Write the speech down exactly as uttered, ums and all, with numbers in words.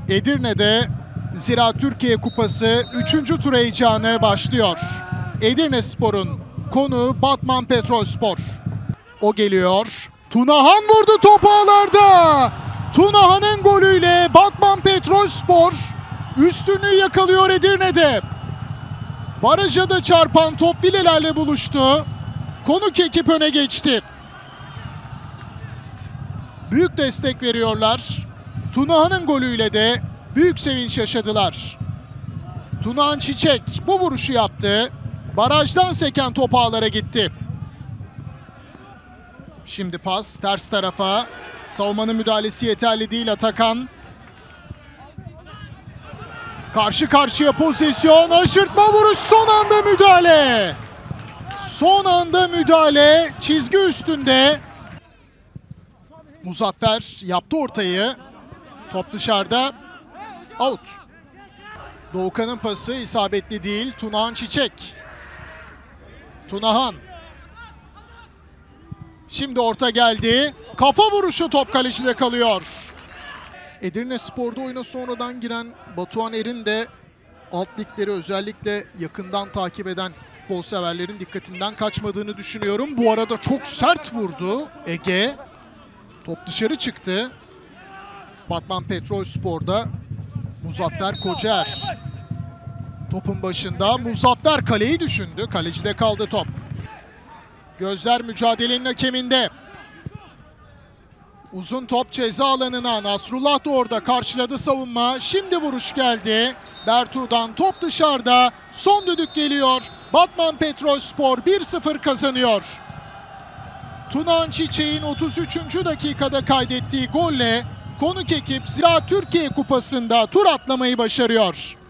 Edirne'de Ziraat Türkiye Kupası üçüncü tur heyecanı başlıyor. Edirnespor'un konuğu Batman Petrolspor. O geliyor. Tunahan vurdu, top ağlarda. Tunahan'ın golüyle Batman Petrolspor üstünlüğü yakalıyor Edirne'de. Baraja da çarpan top filelerle buluştu. Konuk ekip öne geçti. Büyük destek veriyorlar. Tunahan'ın golüyle de büyük sevinç yaşadılar. Tunahan Çiçek bu vuruşu yaptı. Barajdan seken top ağlara gitti. Şimdi pas ters tarafa. Savunmanın müdahalesi yeterli değil. Atakan. Karşı karşıya pozisyon. Aşırtma vuruş, son anda müdahale. Son anda müdahale. Çizgi üstünde. Muzaffer yaptı ortayı. Top dışarıda. Out. Doğukan'ın pası isabetli değil. Tunahan Çiçek. Tunahan. Şimdi orta geldi. Kafa vuruşu, top kalecide kalıyor. Edirnespor'da oyuna sonradan giren Batuhan Erin de alt ligleri özellikle yakından takip eden futbol severlerin dikkatinden kaçmadığını düşünüyorum. Bu arada çok sert vurdu Ege. Top dışarı çıktı. Batman Petrolspor'da Muzaffer Kocaer. Topun başında Muzaffer kaleyi düşündü. Kalecide kaldı top. Gözler mücadelenin hakeminde. Uzun top ceza alanına. Nasrullah da orada karşıladı savunma. Şimdi vuruş geldi. Bertu'dan top dışarıda. Son düdük geliyor. Batman Petrolspor bir sıfır kazanıyor. Tunahan Çiçek'in otuz üçüncü dakikada kaydettiği golle konuk ekip Ziraat Türkiye Kupası'nda tur atlamayı başarıyor.